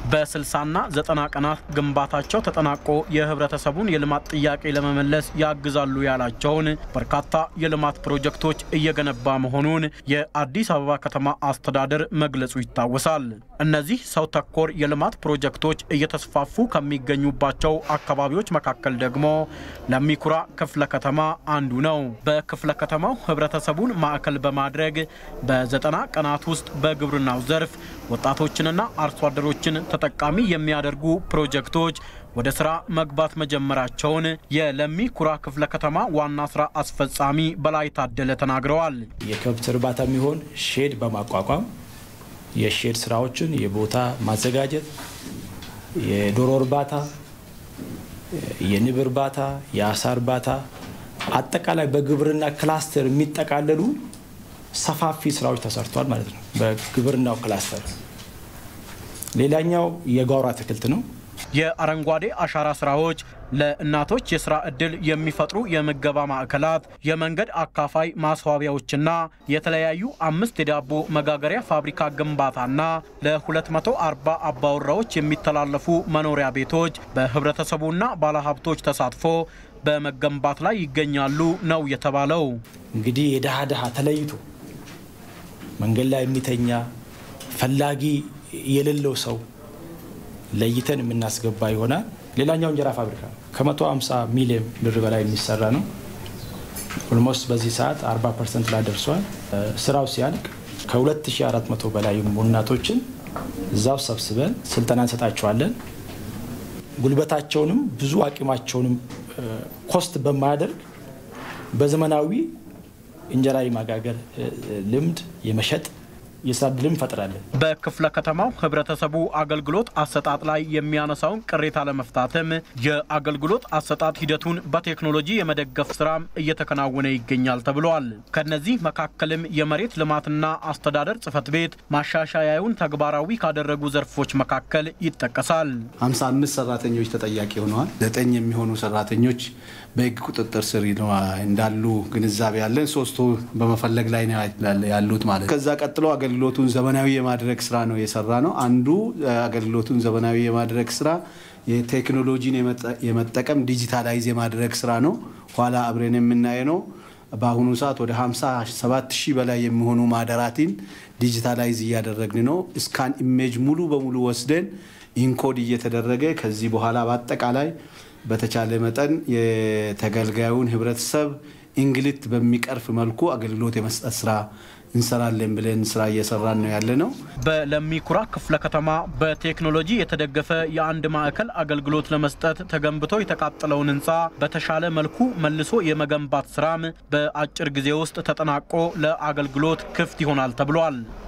በ60ና 90 ቀናት ግንባታቸው ተጠናቆ የህብረተሰቡን የልማት ጥያቄ ለመመለስ ያግዛሉ ያላቸውን በርካታ የልማት ፕሮጀክቶች እየገነባ መሆኑን የአዲስ አበባ ከተማ አስተዳደር መግለጹ ይታወሳል። እነዚህ ሰው ተኮር የልማት ፕሮጀክቶች እየተስፋፉ ከሚገኙባቸው አካባቢዎች መካከል ደግሞ ለሚ ኩራ ክፍለ ከተማ አንዱ ነው። በክፍለ ከተማው ህብረተሰቡን ማዕከል በማድረግ በ90 ቀናት ውስጥ በግብርናው ዘርፍ ወጣቶችንና አርሶ አደሮችን ተጠቃሚ የሚያደርጉ ፕሮጀክቶች ወደ ስራ መግባት መጀመራቸውን የለሚ ኩራ ክፍለ ከተማ ዋና ስራ አስፈጻሚ በላይ ታደለ ተናግረዋል። የከብት እርባታ የሚሆን ሼድ በማቋቋም የሼድ ስራዎችን የቦታ ማዘጋጀት፣ የዶሮ እርባታ፣ የንብ እርባታ፣ የአሳ እርባታ አጠቃላይ በግብርና ክላስተር የሚጠቃለሉ ሰፋፊ ስራዎች ተሰርተዋል ማለት ነው። በግብርናው ክላስተር ሌላኛው የጓሮ አትክልት ነው። የአረንጓዴ አሻራ ስራዎች ለእናቶች የስራ እድል የሚፈጥሩ የምገባ ማዕከላት፣ የመንገድ አካፋይ ማስዋቢያዎችና የተለያዩ 5 የዳቦ መጋገሪያ ፋብሪካ ግንባታና ለ240 አባወራዎች የሚተላለፉ መኖሪያ ቤቶች በህብረተሰቡና ባለሀብቶች ተሳትፎ በመገንባት ላይ ይገኛሉ ነው የተባለው። እንግዲህ የደሃ ተለይቶ መንገድ ላይ የሚተኛ ፈላጊ የሌለው ሰው ለይተን የምናስገባ ይሆናል። ሌላኛው እንጀራ ፋብሪካ ከ150 ሚሊዮን ብር በላይ የሚሰራ ነው። ኦልሞስት በዚህ ሰዓት 40% ላይ ደርሷል። ስራው ሲያልቅ ከ2400 በላይ እናቶችን እዛው ሰብስበን ስልጠና እንሰጣቸዋለን። ጉልበታቸውንም ብዙ አቅማቸውንም ኮስት በማያደርግ በዘመናዊ እንጀራ የማጋገር ልምድ የመሸጥ የሳድልም ፈጥራለን። በክፍለ ከተማው ህብረተሰቡ አገልግሎት አሰጣጥ ላይ የሚያነሳውን ቅሬታ ለመፍታትም የአገልግሎት አሰጣጥ ሂደቱን በቴክኖሎጂ የመደገፍ ስራም እየተከናወነ ይገኛል ተብሏል። ከነዚህ መካከልም የመሬት ልማትና አስተዳደር ጽፈት ቤት ማሻሻያውን ተግባራዊ ካደረጉ ዘርፎች መካከል ይጠቀሳል። 55 ሰራተኞች ተጠያቂ ሆነዋል። 9 የሚሆኑ ሰራተኞች በህግ ቁጥጥር ስር እንዳሉ ግንዛቤ ያለን፣ 3ቱ በመፈለግ ላይ ያሉት ማለት። ከዛ ቀጥሎ አገልግሎቱን ዘመናዊ የማድረግ ስራ ነው የሰራ ነው። አንዱ አገልግሎቱን ዘመናዊ የማድረግ ስራ የቴክኖሎጂን የመጠቀም ዲጂታላይዝ የማድረግ ስራ ነው። ኋላ አብረን የምናየው ነው። በአሁኑ ሰዓት ወደ 57000 በላይ የሚሆኑ ማደራቲን ዲጂታላይዝ እያደረግን ነው። ስካን ኢሜጅ ሙሉ በሙሉ ወስደን ኢንኮድ እየተደረገ ከዚህ በኋላ በአጠቃላይ በተቻለ መጠን የተገልጋዩን ህብረተሰብ እንግልት በሚቀርፍ መልኩ አገልግሎት የመስጠት ስራ እንሰራለን ብለን ስራ እየሰራን ነው ያለነው። በለሚ ኩራ ክፍለ ከተማ በቴክኖሎጂ የተደገፈ የአንድ ማዕከል አገልግሎት ለመስጠት ተገንብቶ የተቃጠለውን ህንጻ በተሻለ መልኩ መልሶ የመገንባት ስራም በአጭር ጊዜ ውስጥ ተጠናቆ ለአገልግሎት ክፍት ይሆናል ተብሏል።